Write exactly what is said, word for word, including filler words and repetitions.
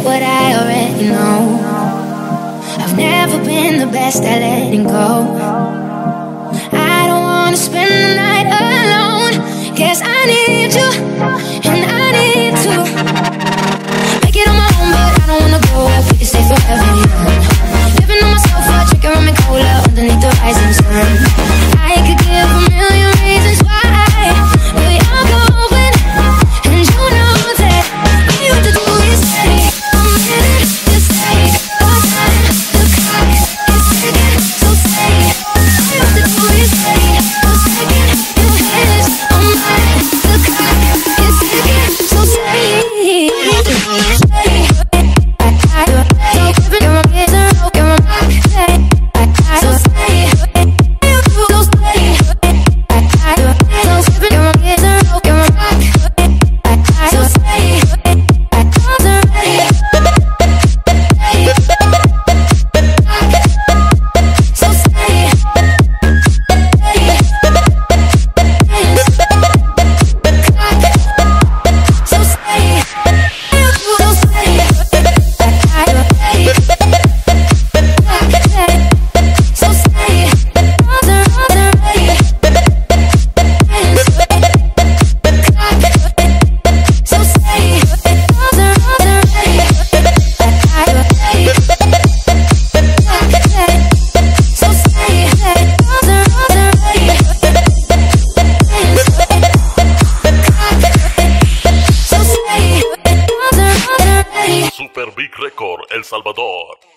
what I already know. I've never been the best at letting go. I don't wanna spend the night alone, 'cause I need you, and I need to make it on my own, but I don't wanna go up. We can stay forever young, living on my sofa, drinking rum and cola underneath the rising sun. I could give a million reasons why, but you're going, and you know that all you have to do is say I'm in it, just say our time, the clock is ticking, so say all you have to do is say a second, your hands on mine, the clock is ticking, so say all you have to do is say Super Big Record El Salvador.